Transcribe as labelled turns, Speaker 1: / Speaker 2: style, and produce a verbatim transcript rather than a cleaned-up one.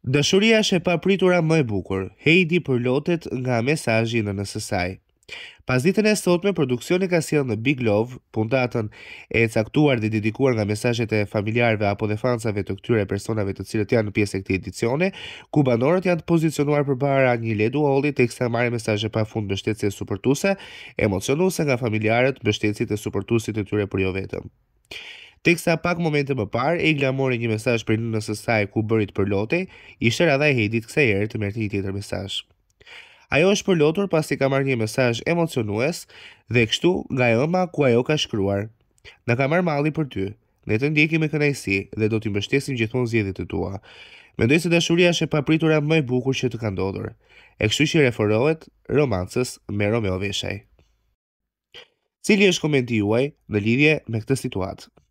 Speaker 1: Dashuria është e papritura më e bukur. Heidi përlotet nga mesazhi i nënës së saj. Pas ditën e sotme, produksioni ka sjellë në Big Love, puntatën e caktuar dhe dedikuar nga mesazhet e familjarëve apo dhe fansave të këtyre personave të cilët janë në pjesë e këtij edicioni, ku banorët janë të pozicionuar përpara një ledu holli teksa marrin mesazhe pafund mbështetje supportuese, emocionuese nga familjarët, mbështetësit e supportuesit të tyre për jo vetëm. Teksa pak momente më parë, Egla mori një mesazh për nënës së saj ku bëri të përlotej, ishte radha e Heidit kësaj herë të merrte një tjetër mesazh. Ajo është përlotur pasi ka marrë një mesazh emocionues dhe kështu nga ëma ku ajo ka shkruar: "Na ka marrë malli për ty. Ne të ndjekim me kënaqësi dhe do t'i mbështesim gjithmonë zgjedhjet e tua. Mendoj se dashuria është e papritura më e bukur që të ka ndodhur." E kështu që referohet romancës me Romeo Veshaj. Cili është komenti juaj në lidhje me këtë situatë?